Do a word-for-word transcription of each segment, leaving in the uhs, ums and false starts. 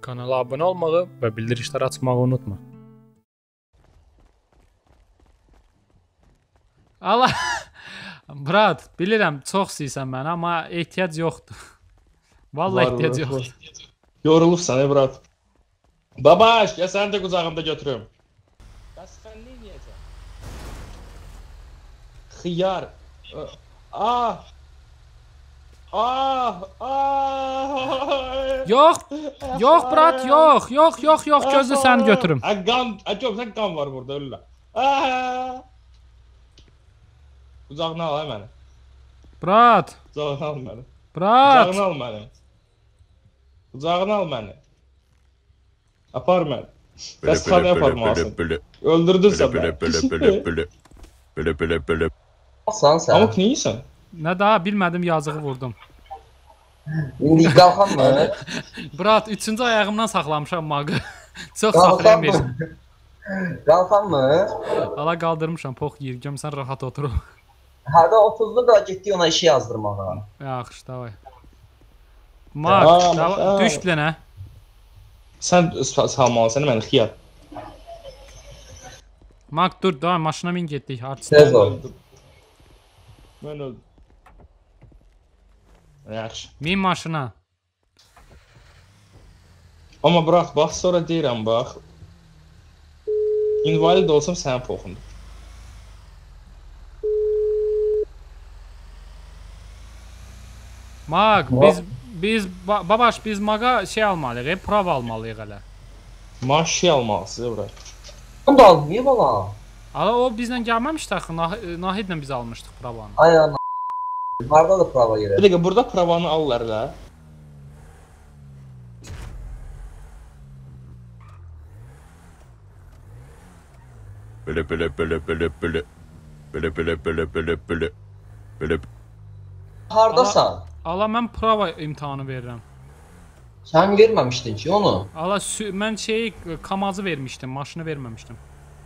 Kanala abunə olmağı və bildirişləri açmağı unutma. Allah, Brad, bilirəm çox istəyirsən məni, amma ehtiyac yoxdur. Vallahi ehtiyac yoxdur. Yorulursan, ey Brad. Babaş, ya səni də qucağımda götürüm. Bəs sən nə yeyəcəksən? Xiyar. Ah! Ah! Ah! Yox, yox Brad, yox, yox, yox, yox, gözlə səni götürüm. A qan, a görsən qan var burada, ölürlər. Ah! Qucağına al məni. Brad. Qucağına al məni. Brad. Qucağına al məni. Qucağına al məni. Apar məni. Bəs xanaya aparmalısın. Öldürdünsə məni. Böyle böyle böyle. Alsan sən. Amıq nə yiyirsən? Nə daha bilmədim, yazığı vurdum. İndi qalxan mı? Brad, üçüncü ayağımdan saxlamışam mağı. Çox saxlayan versin. Qalxan mı? Ala qaldırmışam, pox yiyir, gömsən rahat otur. Hədə otuzlu da getdi ona işi yazdırmağa. Yaxşı, davay. Maq, düş bilənə. Sən salmalısan məni, xiyar. Maq, dur, davay, maşına min getdik. Tez ol. Mən öldüm. Yaxşı. Min maşına. Amma bırax, bax, sonra deyirəm, bax. İnvalid olsam sənin poxundur. Maq, biz, biz, babaş, biz mağa şey almalıyıq, prov almalıyıq hələ. Maaş şey almalısınız, bırax. Onu da aldın, niyə bala? Ala, o bizlə gəlməmişdi axı, Nahidlə biz almışdıq provanı. Ay ana. Harada da prova yerə? Bir dəqiqə, burada provanı alırlar da. Böyle böyle böyle böyle böyle. Böyle böyle böyle böyle böyle. Böyle. Hardasan? Ala, mən prova imtahanı verirəm. Sən verməmişdin ki onu. Ala, mən şeyi, kamazı vermişdim, maşını verməmişdim.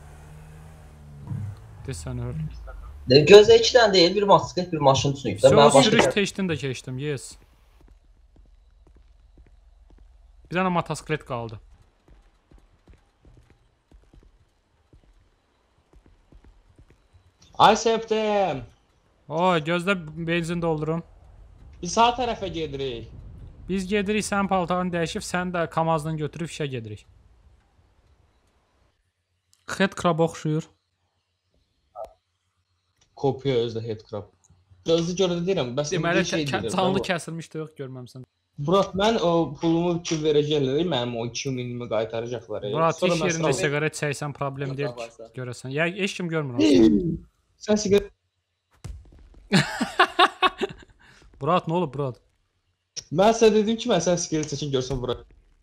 Desən öyle. Gözlə iki dənə deyil, bir motosiklet, bir maşın üçün. Söz sürüş testini də keçdim, yes. Bir dənə motosiklet qaldı. Ay Septem. Oy, gözlə benzin doldurum. Biz sağ tərəfə gedirik. Biz gedirik, sən paltarını dəyişib, sən də kamazdan götürüb işə gedirik. Headcrab oxşuyur. Kopya özdə headcrab. Gözlü görə də deyirəm, bəs deməli, şey deyirəm. Canlı kəsilmiş toyuq görməmsən. Burak, mən o pulumu ki verəcəklər, mənim o iki minimi qaytaracaqlar. Burak, iş yerində siqaret çəksən problem deyil ki, görəsən. Ya, heç kim görmür. Sən siqaret... Burak, nə olub, Burak? Mən sənə dedim ki, mən sən siqaret çəkin görsən, Burak.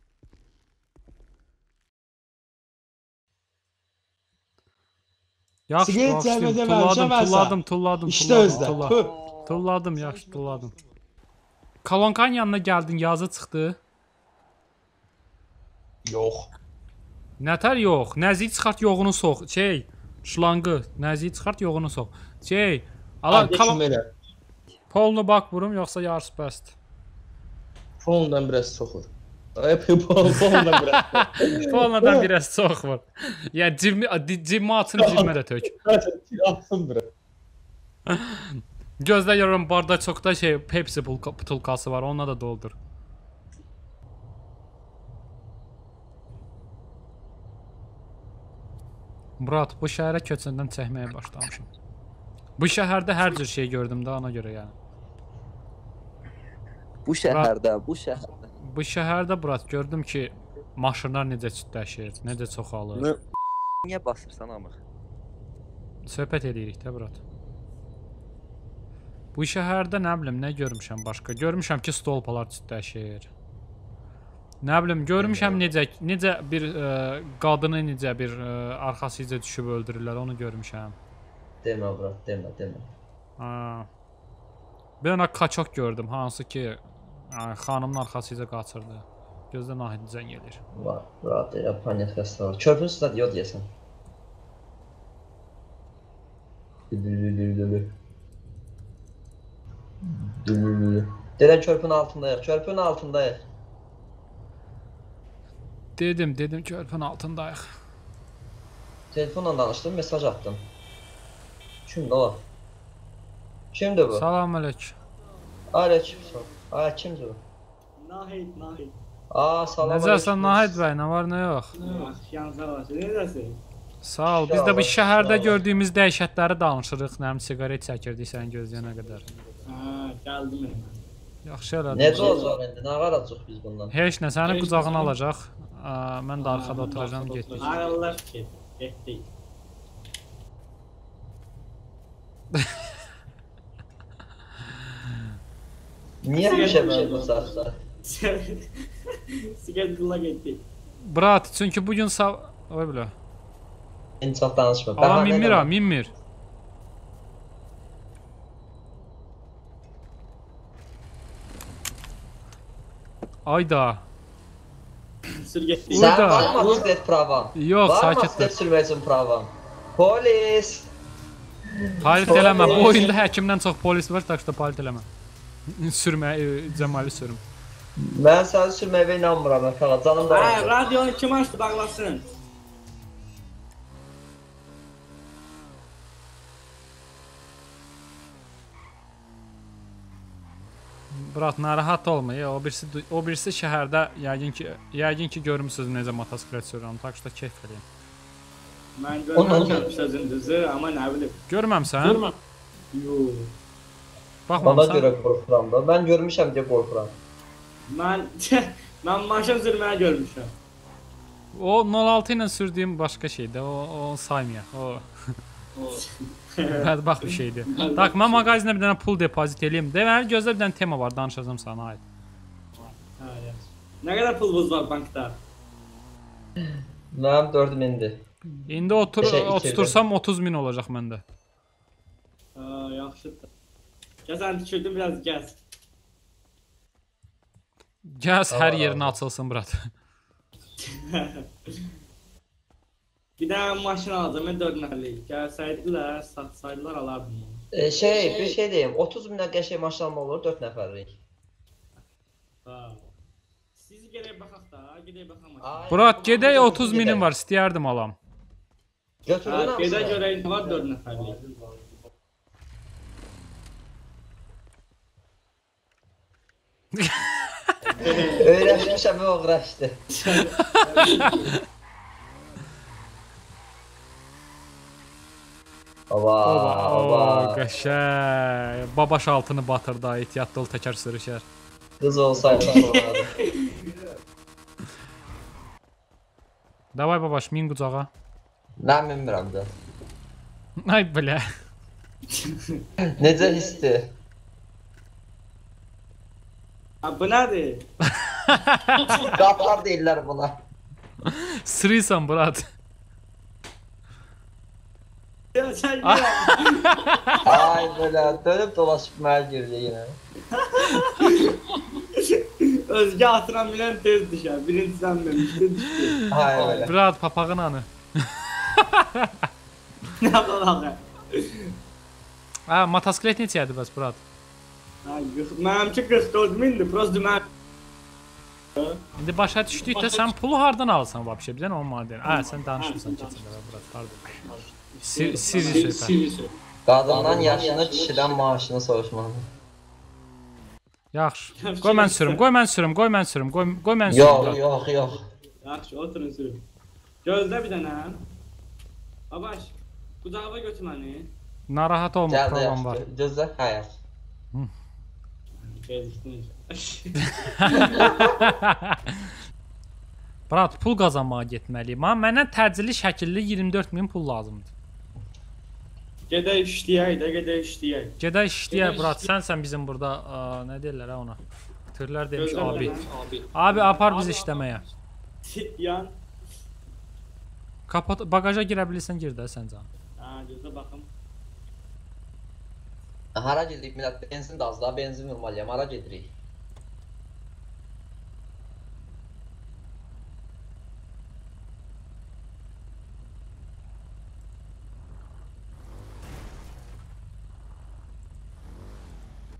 Yaxşı, tulladım, tulladım, tulladım. İşte özdə. Tulladım, yaxşı, tulladım. Kolonkanın yanına gəldin, yazı çıxdı. Yox. Nətər yox? Nəziyi çıxart, yoğunu sox. Şey, şlangı, nəziyi çıxart, yoğunu sox. Şey, ala, polunu bak vurum, yoxsa yarısı bəsdir. Polundan biraz çox vur. Polundan biraz. Polundan biraz çox vur. Ya, cibimi açın, cibimə də tök. Atsın biraz. Gözlə görürüm, barda çoxda şey, Pepsi butulkası var, onunla da doldur. Murat, bu şəhərə köçündən çəkməyə başlamışım. Bu şəhərdə hər cür şey gördüm də, ona görə yəni. Bu şəhərdə, bu şəhərdə. Bu şəhərdə, Murat, gördüm ki, maşınlar necə çütləşir, necə çoxalır. Niyə basırsan amıq? Söhbət edirik də, Murat. Bu şəhərdə nə bilim, nə görmüşəm başqa? Görmüşəm ki, stolpalar çütləşir. Nə bilim, görmüşəm necə, necə bir ə, qadını necə bir ə, arxasıca düşüb öldürürlər, onu görmüşəm. Demə, Murat, demə, demə. Ha. Bir dənə kaçok gördüm, hansı ki, ə, xanımın arxasıca qaçırdı. Gözdə Nahid zəng gelir. Var, Murat, elə panik xəstə var. Körpün üstə yod yesən. Dülülülülülü. Dülülülü. Deyən körpün altındayıq, körpün altındayıq. Dedim, dedim körpün altındayıq. Telefonla danışdım, mesaj attım. Kimdir o? Kimdir bu? Salam aleyküm. Aleykümselam. Ay, kimdir bu? Nahid, Nahid. Aa, salam Necəsən Nahid bəy, nə var, nə yox? Yaxşı, var. Necəsən? Sağ ol. Biz də bu şəhərdə gördüyümüz dəhşətləri danışırıq. Nəm siqaret çəkirdik sən gözləyənə qədər. Ha, gəldim mən. Yaxşı elədim. Necə olacaq indi? Nə qaracaq biz bundan? Heç nə, səni qucağına alacaq. Aa, mən də arxada oturacağam, getdik. Ayrılırlar ki, getdik. Niyə həmişə mən bu saatda? Sigaret qılla getdik. Brat, çünki bugün sav... Oy bilə. İndi çox danışma. Aa, Bəhanə minmir ha, eləmə. minmir. Ayda. Sür getdik. Burada. Sən var mı motosiklet pravan? Yox, Var mı sakitdir. motosiklet sürmək üçün pravan? Polis! Palit eləmə. Bu oyunda həkimdən çox polis var, tak da palit eləmə. Sürmə, e, cəmali sürüm. Mən səni sürməyə inanmıram, Əfəqa. Canım da Ha, var. radionu kim açdı, bağlasın. Brat, narahat olma. Ya, o birisi o birisi şəhərdə yəqin ki, yəqin ki görmüsüz necə motosiklet sürürəm. Tak da keyf eləyim. Mən Ondan- görməmişəm sözün düzü, amma nə bilim. Görməmsən? Yox. Ona Baxmamısan? görə qorxuram da. Mən görmüşəm deyə qorxuram. Mən mən maşın sürməyi görmüşəm. O nol altı ilə sürdüyüm başqa şeydir. O o saymayaq. O bədbəxt bir şeydir. Tak, mən mağazinə bir dənə pul depozit eləyim. Deməli, gözlə bir dənə tema var, danışacağam sana. Hayır. Ha, yaxşı. Nə qədər pulunuz var bankda? Mənim dörd mindir. İndi otur Şey, iki otursam otuz min olacaq məndə. Ha, yaxşıdır. Gəl sən düşürdün biraz gəz. Gəz hər Aa. yerinə açılsın, brat. Bir dənə maşın alacağım, mən dörd nəfərlik. Gəlsəydilər, satsaydılar alardım. E, şey, bir şey deyim. otuz mindən qəşəng maşın alma olur, dörd nəfərlik. Ha. Siz gərək baxaq da, gedək baxaq maşın. Ay, Brat, gedək gedək, otuz minim var, istəyərdim alam. Götürdün Ha, gedə hamısını. görək nə var dörd nəfərlik. Öyrəşmişəm və uğraşdı. Oba, Oba, o, oba. qəşəng. Babaş altını batırdı, ehtiyatlı ol, təkər sürüşər. Qız olsaydı olardı. Davay babaş, min qucağa. Mən bilmirəm də. Ay bilə. Necə hissdir? Ha, bu nədir? Qatar deyirlər buna. Sırıysan, brat. Ya sən gəl. Ay belə dönüb dolaşıb mənə girdi yenə. Özgə atıran bilən tez düşər. Birinci sən demişdin düşdü. Ay belə. Brat, papağın anı. Nə yapalım? Ha, motosiklet neçədir bəs, brat? Ha, mənimki qırx dörd mindir. Prosto mən İndi başa düşdükdə sən pulu hardan alırsan vəbşə? Bizən on manat deyil. Ha, sən danışırsan keçində, brat, pardon. Sir, sirri söhbət. Qadından yaşını, kişidən maaşını soruşmalı. Yaxşı. Qoy mən sürüm, qoy mən sürüm, qoy mən sürüm, qoy, qoy mən sürüm. Yox, brat. yox, yox. yaxşı oturun sürün. Gözlə bir dənə. Babaş, qucağıma götür məni. Narahat olma, Gəl də program var. yaxşı. Gözlə, hayır. Gəzdin. Brat, pul qazanmağa getməliyim. Amma mənə təcili şəkilli iyirmi dörd min pul lazımdır. Gedək işləyək də, gedək işləyək. Gedək işləyək, brat. Sənsən bizim burada, ə, nə deyirlər ha ona? Türlər demiş Gözlə abi. bir Abi apar bizi işləməyə. dənə. Yan. Kapat bagaja girə bilirsən, gir də sən can. Ha, gözlə baxım. Hara gedirik millət? Benzin də az da, benzin vurmalıyam. Hara gedirik?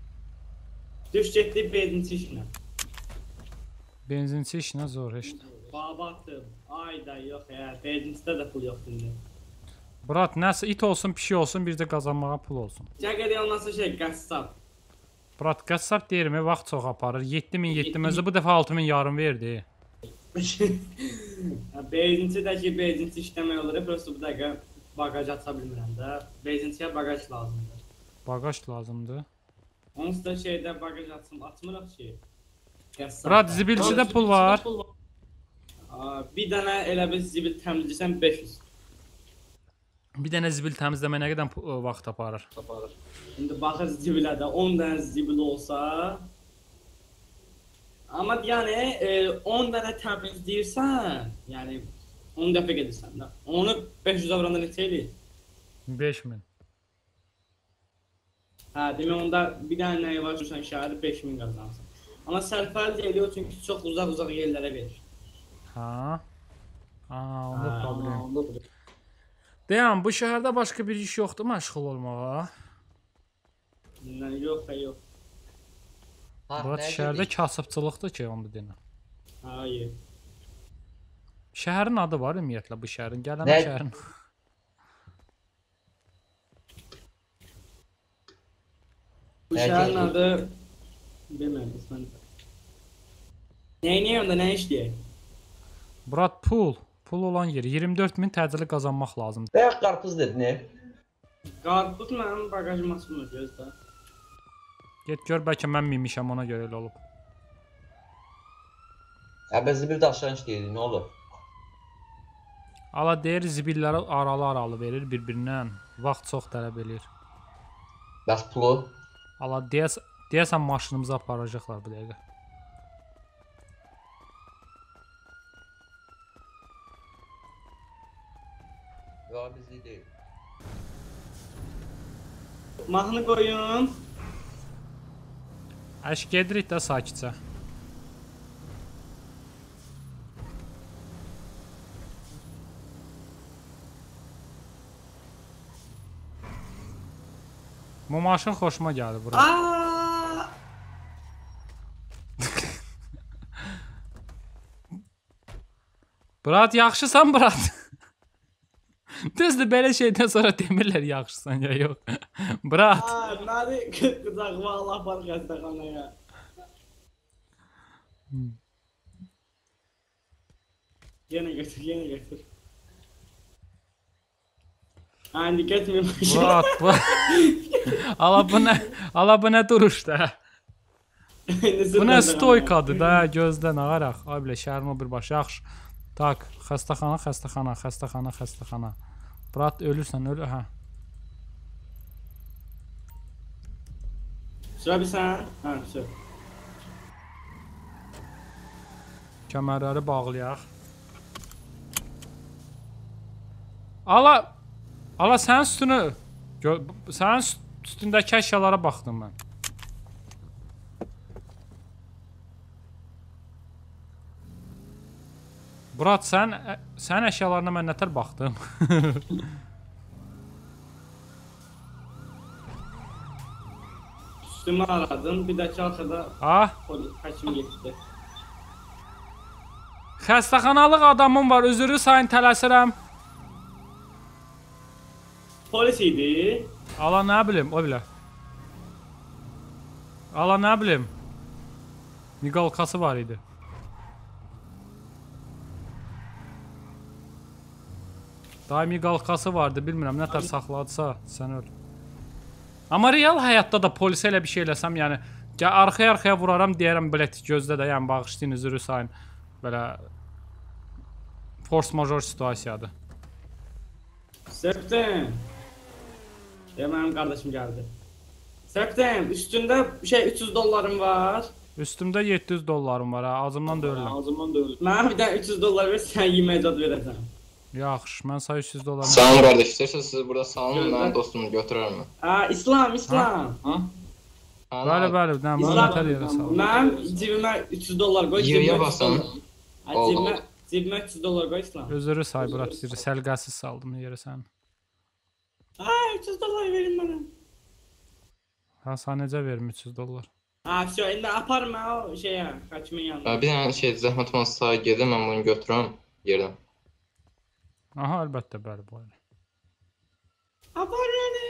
Düş getdik benzinçi işinə. Benzinçi işinə zor heç. Babatım. Ayda yox ya. Benzinsdə də pul yoxdur indi. Brat, nəsə it olsun, pişik olsun, bir də qazanmağa pul olsun. Cəqədə olmasa şey, qəssab. Brat, qəssab deyirmi, vaxt çox aparır. yeddi min, yeddi min, bu dəfə altı min yarım verdi. Benzinçidəki benzinçi işləmək olur. Prosto bu dəqiqə bagaj aça bilmirəm də. Benzinçiyə bagaj lazımdır. Bagaj lazımdır. Onsuz da şeydə bagaj açım, açmırıq ki. Qəssab. Brat, zibilçidə pul var. Aa, bir dənə elə bir zibil təmizləsən beş yüz. Bir dənə zibil təmizləmə nə qədər pu- vaxt aparır? İndi baxır zibilə də on dənə zibil olsa. Amma yəni e, on dənə təmizləyirsən, yəni on dəfə gedirsən də. Onu beş yüz avranda neçə eləyir? beş min. Hə, demək onda bir dənə nəyə varsan şəhəri beş min qazanırsan. Amma sərfəli deyiliyor çünki çox uzaq-uzaq yerlərə verir. Ha? Aa, onda Hə, problem. onda Deyəm, bu şəhərdə başqa bir iş yoxdur məşğul olmağa. Nə, yox, yox. Ha, Bura nəyə şəhərdə girdik? kasıbçılıqdır ki, onu deyən. Hayır. Şəhərin adı var ümumiyyətlə bu şəhərin. Gələn Nə- şəhərin. Bu Nəyə şəhərin girdik? adı bilmirəm, ismini. Nəyə onda nə işləyək? Brat, pul. Pul olan yer. iyirmi dörd min təcili qazanmaq lazımdır. Bəyək qarpız dedin, ne? Qarpız mənim bagajım açılmır, gözlə. Get gör, bəlkə mən mimişəm, ona görə elə olub. Əbəzi bir daşdan işləyirdik, nə olur? Ala deyir, zibilləri aralı-aralı verir bir-birindən. Vaxt çox tələb eləyir. Bəs pulu? Ala deyəs deyəsən maşınımızı aparacaqlar bu dəqiqə. Yox, bizlik deyil. Mahnı qoyun. Əş gedirik də sakitcə. Bu maşın xoşuma gəldi bura. Aa! Brat, yaxşısan brat? Düzdür, belə şeydən sonra demirlər yaxşısan ya yox. Brat. Aa, nədir? Qıcaqma Allah var xəstəxanaya. Yenə götür, yenə götür. Andi getməyim. Brat, brat. Ala bu nə? Ala bu nə duruşda? Bu nə stoykadır da, gözdən ağaraq. Ay bilə, şəhərin o bir başı yaxşı. Tak, xəstəxana, xəstəxana, xəstəxana, xəstəxana. Brat, ölürsən, ölür, hə. Sıra bilsən? Hə, sür. Kəmərləri bağlayaq. Ala, ala sənin üstünü, gö- sənin üst- üstündəki əşyalara baxdım mən. Brat, sən, ə- sənin əşyalarına mən nətər baxdım? Üstümü aradım, bir dəki arxada Ah, polis həkim getdi. xəstəxanalıq adamım var, üzrü sayın tələsirəm. Polis idi. Ala nə bilim, o bilə. Ala nə bilim. Miqalkası var idi. Daimi qalxası vardı, bilmirəm, nətər saxladısa, sən öl. Amma real həyatda da polisə elə bir şey eləsəm, yəni ya arxaya-arxaya vuraram, deyərəm, bilet gözdə də, yəni bağışlayın, üzrü sayın. Belə force major situasiyadır. Septem. Ya mənim qardaşım gəldi. Septem, üstündə şey üç yüz dollarım var. Üstümdə yeddi yüz dollarım var, ha, ağzımdan da ölürəm. Ağzımdan da ölür. Mənə bir dənə üç yüz dollar ver, sən yeməyə zad verəcəm. Yaxşı, mən say üç yüz dollarım. Salam qardaş, istəyirsiniz siz burada salın, Gözlə. mən dostumu götürərəm. Ha, İslam, İslam. Ha? Bəli, bəli, nə, bunu İslam. nətər yerə sal. Mənim cibimə üç yüz dollar qoy. Yirmiyə cibimə üç yüz basın. dollar. Ha, cibimə, cibimə üç yüz dollar qoy İslam. Özürü say, bura bir səlqəsiz saldım yerə sən. Ha, üç yüz dollar verin mənə. Ha, sən necə verim üç yüz dollar? Ha, все, indi aparma o şeyə, Hakimin yanına. Bir dənə şey zəhmət olmasa sağa gedim, mən bunu götürürəm yerdən. Aha, əlbəttə, bəli, bu elə. Apar beni.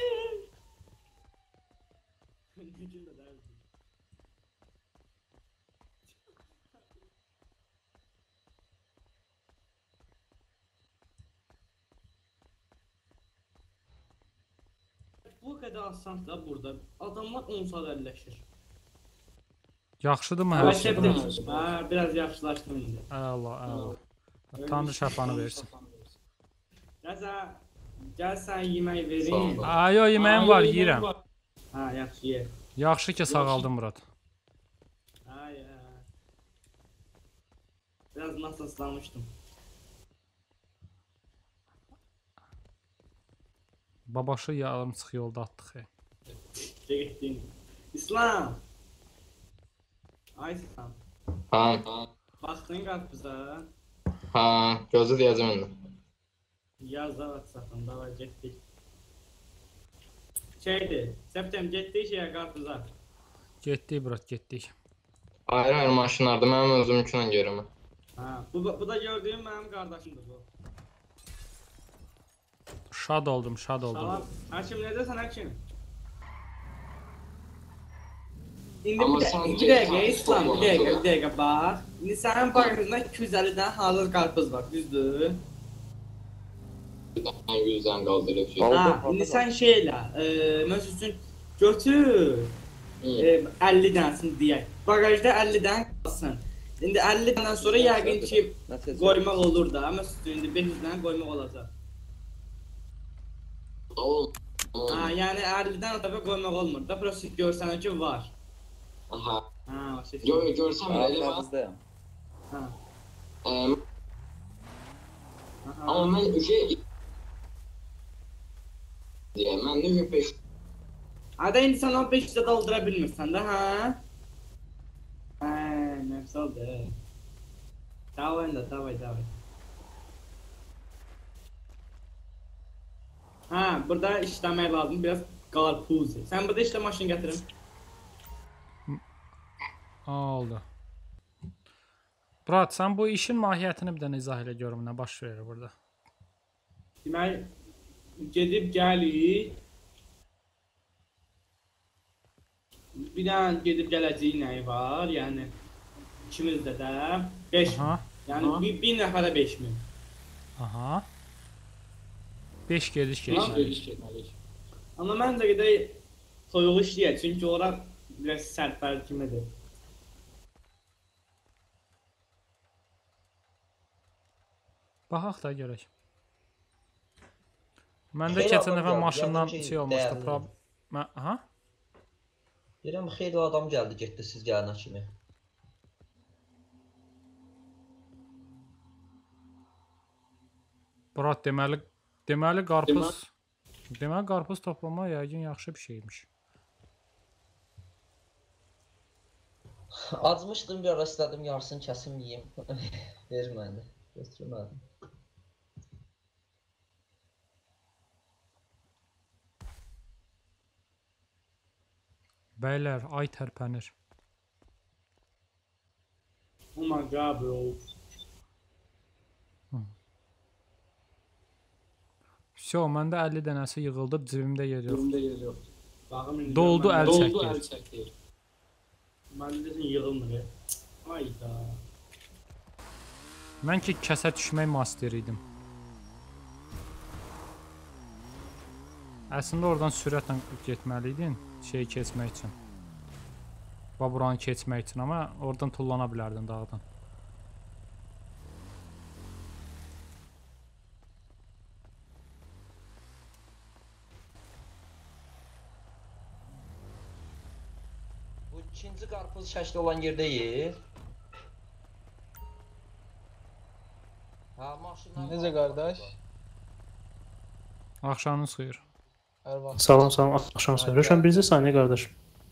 Bu kadar asan da burada. Adamlar on saat əlləşir. Yaxşıdırmı hər şey? Başladım. Ha, biraz yaxşılaşdım indi. Əla, əla. Tanrı şəfanı versin. Nəsə, gəl sən yemək Sağ verin. ol. Ay, yo, yeməyim var, yeyirəm. Ha, yaxşı ye. Yaxşı ki, sağaldın Murad. Ay, ay. Biraz nasılslamışdım. Babaşı yarım çıx yolda atdıq. He. Çektin. İslam. Ay İslam. Ha, Baxdın qarpıza. ha, gözü deyəcəm indi. Yaz da WhatsApp'dan da var getdik. Şeydi, Septem getdik şeyə qarpıza. Getdik, Murad, getdik. Ayrı-ayrı maşınlarda mənim özümkünlə gerim. Ha, bu, bu da gördüyüm mənim qardaşımdır bu. Şad oldum, şad oldum. Salam. Hakim necəsən Hakim? İndi Amma bir, sən də, bir get, dəqiqə sən İslam, bir stop dəqiqə, olmasın. bir dəqiqə bax. İndi sənin bağında iki yüz əlli dənə hazır qarpız var, düzdür? Bir dənə yüzdən qaldırıb şey. Ha, indi sən şeylə, e, məsəl üçün götür, e, əlli dənəsini deyək. Bagajda əlli dənə qalsın. İndi əlli dənədən sonra yəqin ki qoymaq olur da, məsəl üçün indi beş yüz dənə qoymaq olacaq. Ol. Ha, yəni əllidən əlavə qoymaq olmur da, prosta görsənə ki var. Aha. Ha, o şey. Yo, görsəm elə bax. Ha. Em, Aha. Amma mən üşə deyə mən də beş Ada indi sən on beş yüzə doldıra bilmirsən də, hə? Hə, nəfs oldu. Davay da, davay, davay. Ha, burada işləmək lazım, biraz qarpuz. Sən burada işlə maşın gətirin. Oldu. Murad, sən bu işin mahiyyətini bir dənə izah elə görüm, nə baş verir burada. Demək, gedib gəlik. Bir dənə gedib gələcəyi nəyi var, yəni ikimizdə də beş min. Aha, Yəni bir, bir nəfərə beş min. aha. beş gediş getməli. Amma mən də gedək soyuq işləyək, çünki ora biraz sərtbər kimidir. Baxaq da görək. Məndə Xeyli keçən adam dəfə gəldi, maşından yəni ki, şey olmuşdu. dəyərli. Prob Mə- Aha. Deyirəm, xeyli adam gəldi, getdi siz gələnə kimi. Murad, deməli, deməli qarpız, deməli qarpız toplama yəqin yaxşı bir şeymiş. Acmışdım, bir ara istədim yarısını kəsim yeyim. Vermədi, götürmədim. Bəylər, ay tərpənir. Oh my god bro. Vso, məndə əlli dənəsi yığıldı, cibimdə yer yox. Baxım indi. Doldu, mən- əl çəkdi. Mən dedim yığılmır. Ayda. Mən ki kəsə düşmək master idim. Əslində oradan sürətlə getməli idin, şeyi keçmək üçün. Və buranı keçmək üçün, amma oradan tullana bilərdin dağdan. Bu ikinci qarpız şəkli olan yerdəyik. Ha, maşınlar. Necə qardaş? Axşamınız xeyir. Hər vaxt. Salam, salam. Axşam xeyir. Röşən birinci saniyə qardaşım.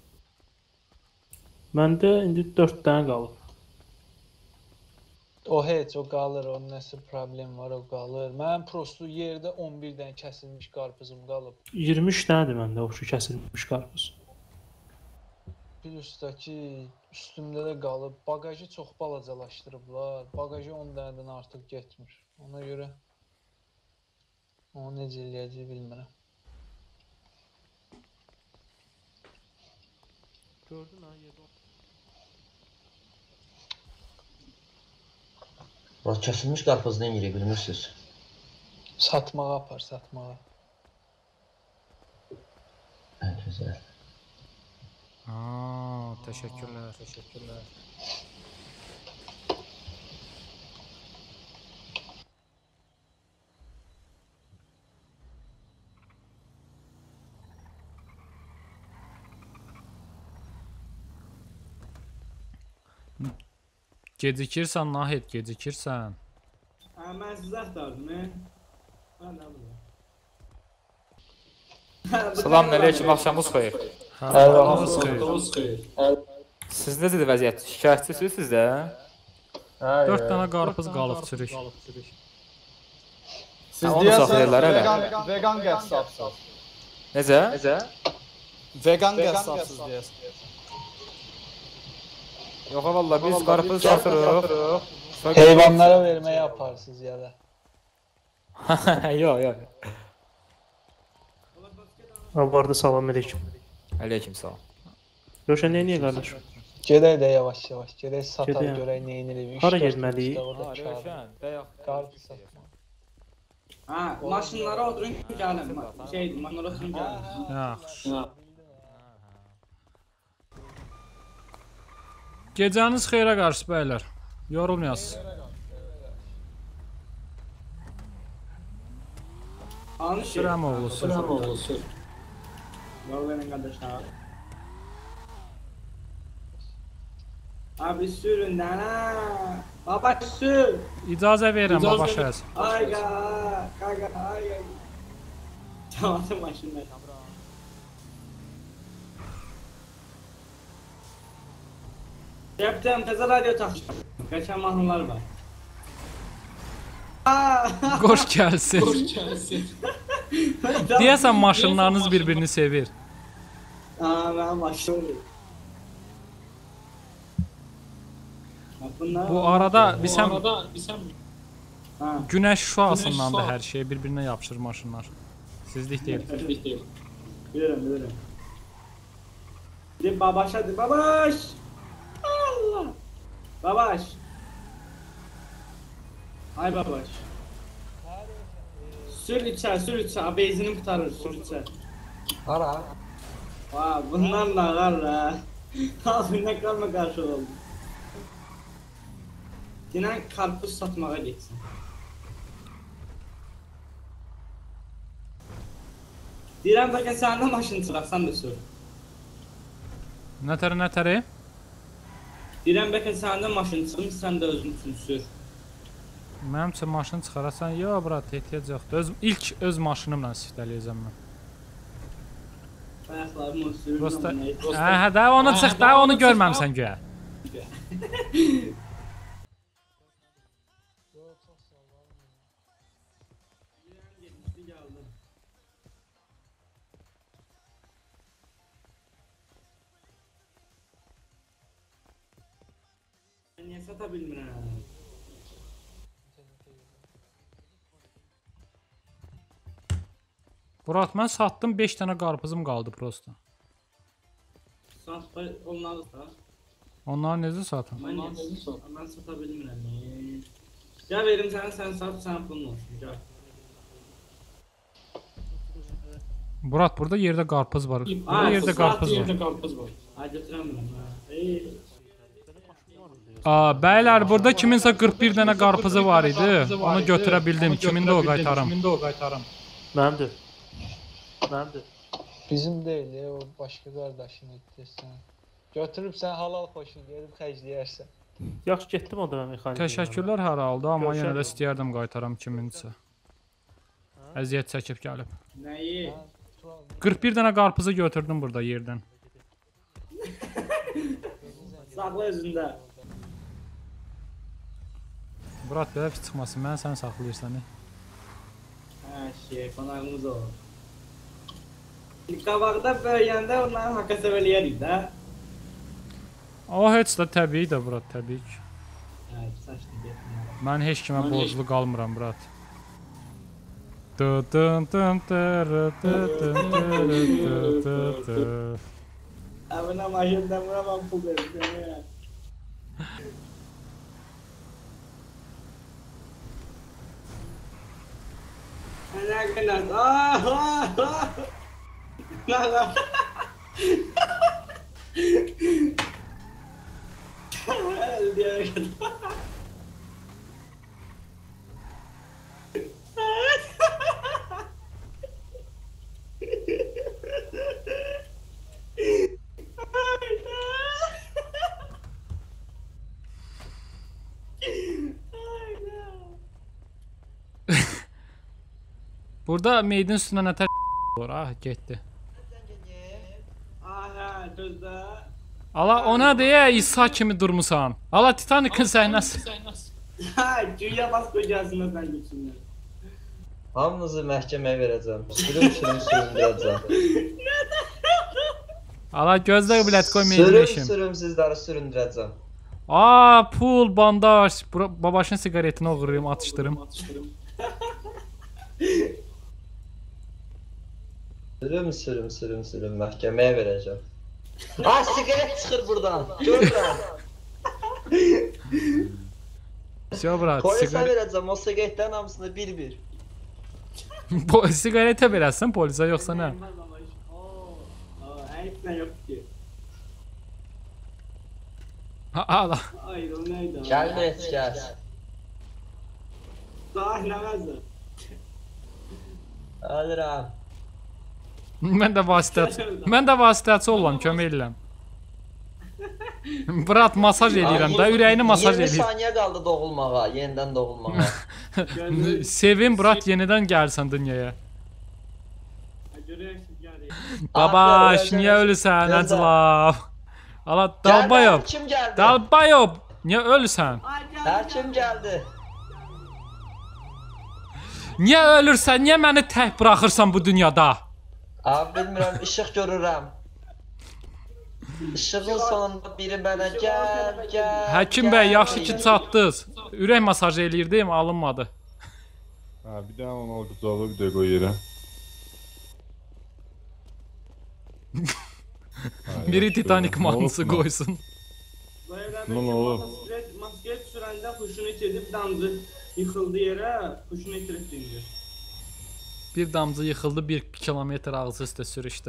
Məndə indi dörd dənə qalıb. O heç, o qalır, onun nəsə problem var, o qalır. Mənim prosto yerdə on bir dənə kəsilmiş qarpızım qalıb. iyirmi üç dənədir məndə o şu kəsilmiş qarpız. Plus da ki üstümdə də qalıb. Bagajı çox balacalaşdırıblar. Bagajı on dənədən artıq getmir. Ona görə onu necə eləyəcək bilmirəm. Gördün ha yerdə. Murat kəsilmiş qarpızdan yeri bilmirsiniz. Satmağa apar, satmağa. Ən gözəl. Aa, teşekkürler, teşekkürler. Gecikirsən, Nahid, gecikirsən. Ha, mən sizə axtardım, he? Ha, nə bu? Salamünaleyküm, axşamınız xeyir. Vaxtınız xeyir. Siz necədir vəziyyət? Şikayətçisiniz siz də? Dörd dənə qarpız qalıb çürük. Siz onu saxlayırlar hələ. Vegan qəssabsınız. Necə? Vegan qəssabsınız deyəsən. Yox, valla biz qarpız satırıq. Heyvanlara verməyə aparsınız ya da. Yox, yox. Vardı, salam aleyküm. Aleyküm salam. Röşən, nə niyə qardaş? Gedək də yavaş-yavaş, gedək satar Gedək. görək nə edirik. Hara getməliyik? Rövşən, bəyək. Qarpız satmaq. Ha, maşınlara oturun gəlin. Şey, maşınlara oturun gəlin. Yaxşı. Gecəniz xeyrə qarşı bəylər. Yorulmayasınız. Anı şey. Sürəm oğlusu. Yol verin qardaşlar. Abi sürün dana. Baba sür. İcazə verirəm baba şəhəs. Ay ga, qaqa, ay ay. Cavazın maşınlar. Yaptım, təzə radio taxışdım. Qəşən mahnılar var. Qoş gəlsin. Deyəsən maşınlarınız bir-birini sevir. Aa, mən maşınım. Bu arada biz həm Ha, günəş şüasından da hər şey bir-birinə yapışır maşınlar. Sizlik deyil. bilirəm, bilirəm. Bir babaşadır, babaş! Allah! Babaş! Ay babaş. Sür içər, sür içər, benzini qutarır, sür içər. Hara? Vay, bundan da ağar ha. Abi ne kalma karşı oldu. Yine karpuz satmağa geçsin. Deyirəm bəlkə səndə maşın çıxaq, sən də sür. Nətəri, nətəri? Deyirəm bəlkə səndə maşın çıxım, sən də özün üçün sür. Mənim üçün maşın çıxarasan, yox brat, ehtiyac yoxdur. Öz, ilk öz maşınımla istiftələyəcəm mən. Ayaqlarımı sürürüm. Prosta, hə, hə, də onu çıx, da onu görməmsən göyə. Niyə sata bilmirəm? Murat, mən satdım, beş dənə qarpızım qaldı prosta. Sat, onları sat. Onları necə satım? Mən necə sat? Mən sata bilmirəm. Gəl verim sənə, sən sat, sən pulun olsun, gəl. Murat, burada yerdə qarpız var. Burada yerdə qarpız var. Ay, götürəmirəm, hə. Ey. Aa, bəylər, burada kiminsə qırx bir dənə qarpızı var idi. Onu götürə bildim. Kimin də o qaytarım. Mənimdir. Mənimdir. Bizim deyil, ya, o başqa qardaşın etdirsən. Götürüb sən halal xoşun gedib xərcləyərsən. Yaxşı, getdim o da mən mexanik. Təşəkkürlər hər halda, amma yenə də istəyərdim qaytaram kiminsə. Əziyyət çəkib gəlib. Nəyi? qırx bir dənə qarpızı götürdüm burada yerdən. Saxla özündə. Murat, belə pis çıxmasın, mən sən saxlayırsan. Hə, şey, qonağımız o. Qabaqda böyüyəndə onları haqqa səvəliyərik də. O heç də təbii də brat, təbii ki. Hə, saçdı getmə. Mən heç kimə Mən borclu qalmıram brat. Dı dın dın dırı dı dın dırı dı dı dı. Əminə maşından bura mən pul verirəm. Ana kadar. Ah ah ah. Nada. El día de que. Burada meydin üstündə nətər olur, ah, getdi. Aha, gözdə. Ala, ona deyə İsa kimi durmusan. Ala, Titanic'in səhnəsi. Ha, güya bas qocasına sən geçsinlər. Hamınızı məhkəməyə verəcəm. Sürüm sürüm süründürəcəm. Ala, gözlə bilet qoy meydin Sürüm eşim. sürüm sizləri süründürəcəm. Aa, pul, bandaj. Babaşın sigaretini oğurlayım, atışdırım. Sürüm sürüm sürüm sürüm məhkəməyə verəcəm. Ah, sigaret çıxır buradan. Görürəm. Всё, brat, Polisə sigaret. verəcəm, o sigaretlərin hamısını bir-bir. Sigaretə verəsən polisə, yoxsa nə? Oo, ayıpla yok ki. Ala. Ay, o neydi? Gəlmə heç kəs. Daha nəməzdir? Alırım. Mən də vasitəçi. Mən də vasitəçi olam, kömək edirəm. Brat, masaj eləyirəm də, ürəyini masaj iyirmi eləyir. saniyə qaldı doğulmağa, yenidən doğulmağa. Sevin, brat, yenidən gəlsən dünyaya. Görüyorsun yani. Babaş, niyə ölürsən, Əclav? Ala, Dalbayov. Kim gəldi? Dalbayov, niyə ölürsən? Hər kim gəldi? Niyə ölürsən? Niyə məni tək buraxırsan bu dünyada? Abi bilmirəm, işıq görürəm. İşığın sonunda biri mənə gəl, gəl. Həkim bəy, yaxşı ki çatdınız. Ürək masajı eləyirdim, alınmadı. Ha, bir dənə onu o qucağı bir də qoy yerə. Biri Titanic mahnısı qoysun. Ne olur? Maske sürəndə huşunu itirib damcı yıxıldı yerə, huşunu itirib dindi. Bir damcı yıxıldı, bir kilometr ağzı üstə sürüşdü.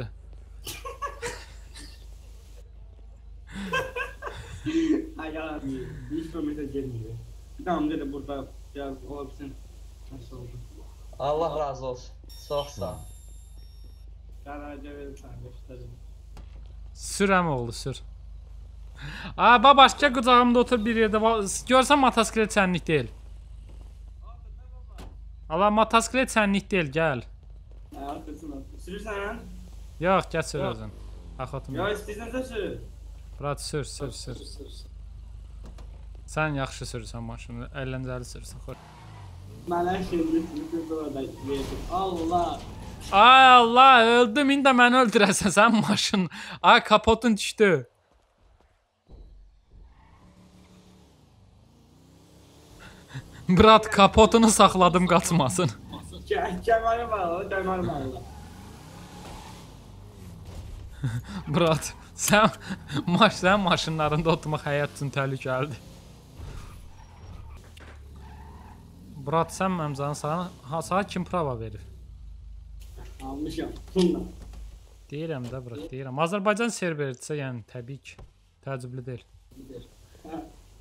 Ay abi, hiç kilometre gelmiyor. Damcı da burada biraz olabilir. Nasıl oldu? Allah razı olsun. Çox sağ ol. Qaraca verirsən, göstərim. Sürəm oğlu, sür. Aa, babaşka qucağımda otur bir yerdə. Görsən motosiklet sənlik deyil. Allah, motosiklet sənlik deyil, gəl. Arkasına. Sürürsən? Yox, gəl sür özün. Axotun. Ya istəyirsənsə sür. Brat, sür, sür, sür. Sən yaxşı sürürsən maşını, əyləncəli sürürsən. Mənə şimdi sürüb orada verdim. Allah. Ay Allah, öldüm, indi məni öldürəsən, sən maşın. Ay, kapotun düşdü. Brat, kapotunu saxladım, qaçmasın. Kəməri bağla, kəməri bağla. Brat, sən, maş, sən maşınlarında oturmaq həyat üçün təhlükəlidir. Brat, sən məmzanı sana, ha, sana kim prava verir? Almışam, bununla. Deyirəm də, brat, deyirəm. Azərbaycan serveridirsə, yəni, təbii ki, təəccüblü deyil. Hə.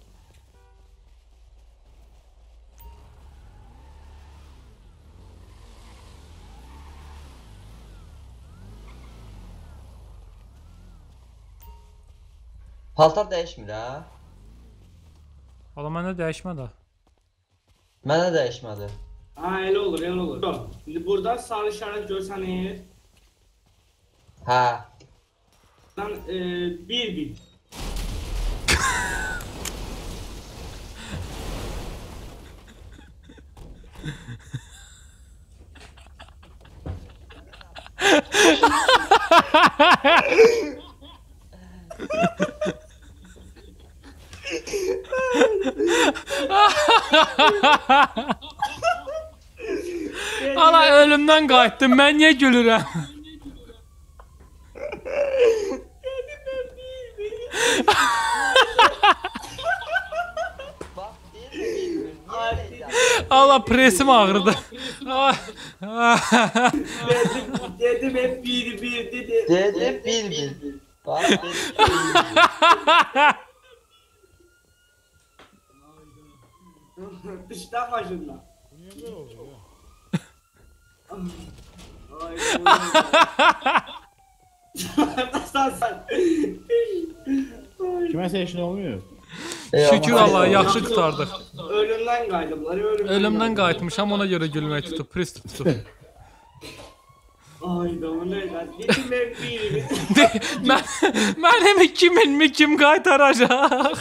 Paltar dəyişmir ha? Ola, mənə dəyişmədi. Mənə dəyişmədi. Ha, elə olur, elə olur. Şimdi burada sarı işarət görsəniz. Hə. Lan e, bir bin. Ala ölümdən qayıtdım. Mən niyə gülürəm? Bak değil mi? Niye Allah presim ağrıdı. Dedim, dedim hep bir bir dedi. Dedim bil bil. Bak dedim Dıştan başından. Ay, Nasıl sen? Kiməsə heç nə olmuyor. Şükür Allah'a yaxşı qurtardıq. Ölümdən qayıdıblar, ölümdən. Ölümdən qayıtmışam, ona görə gülmək tutub, prinsip tutub. Ay da o ne lan? Dedim hep bir. Mən mənim kiminmi kim qaytaracaq?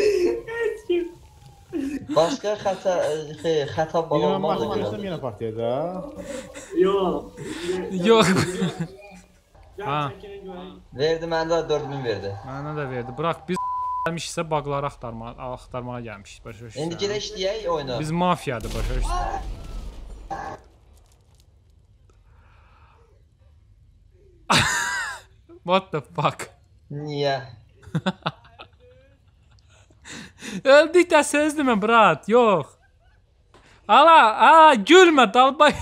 Başka xəta xey, xəta bal Yenə olmadı. baxmışsam yenə partiyada. Yok. Yox. Ha. Verdi məndə də dörd min verdi. Mənə də verdi. Bırak biz gəlmişsə bağları axtarmağa, axtarmağa gəlmişik. Başa düşürsən? İndi gedək işləyək oyunu. Biz mafiyadır, başa düşürsən? What the fuck? Niyə? Öldük də sözdümü, brat, yox. Ala, aa, gülmə, dalbay.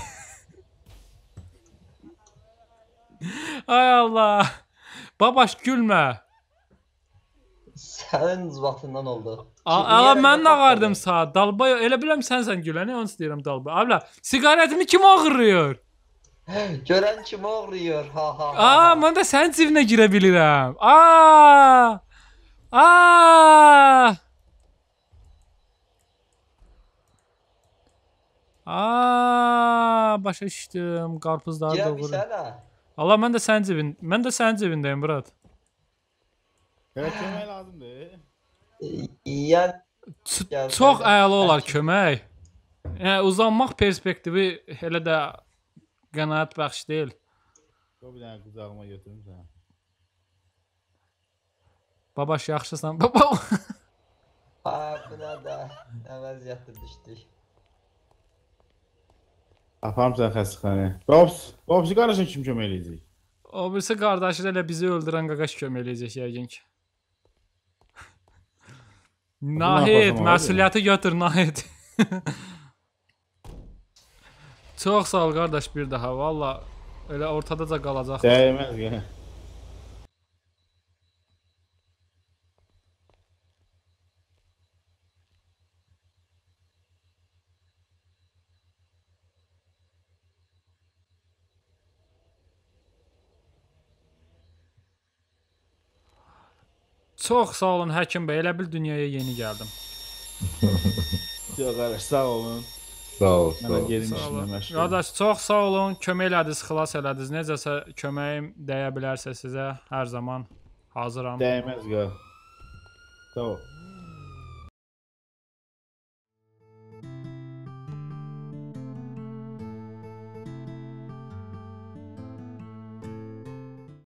Ay Allah. Babaş gülmə. Sənin zıvatından oldu. Ala mən nə qardım saat, dalbay, elə biləm sənsən güləni, onu istəyirəm dalbay. Abla, sigaretimi kim ağırlıyor? Görən kim oğruyur, ha ha ha. Aa, mən də sənin cibinə girə bilirəm. Aa! Aa! Aa, başa düşdüm. Qarpızları Girə doğru. bilsənə. Allah, mən də sənin cibin, mən də sənin cibindəyim, brat. Evet, kömək lazımdır. Yəni Çox əla olar kömək. Yəni uzanmaq perspektivi elə də qənaət bəxş deyil. O bir dənə qucağıma götürmüsən. Babaş yaxşısan. Baba. Ha, buna da əvəziyyətdə düşdük. Aparım sən xəstəxanaya. Bobs, Bobs qardaşın kim kömək eləyəcək? O birisi qardaşı da elə bizi öldürən qaqaş kömək eləyəcək yəqin ki. Nahid, məsuliyyəti götür Nahid. Çox sağ ol qardaş bir daha. Valla elə ortadaca qalacaq. Dəyməz ya. Çox sağ olun həkim bəy. Elə bil dünyaya yeni gəldim. Yox qardaş, sağ olun. Sağ ol, sağ Mənə ol. gedim Sağ işimə olun. məşğul. Qardaş çox sağ olun. Kömək elədiniz, xilas elədiniz. Necəsə köməyim dəyə bilərsə sizə hər zaman hazıram. Dəyməz ya. Sağ ol.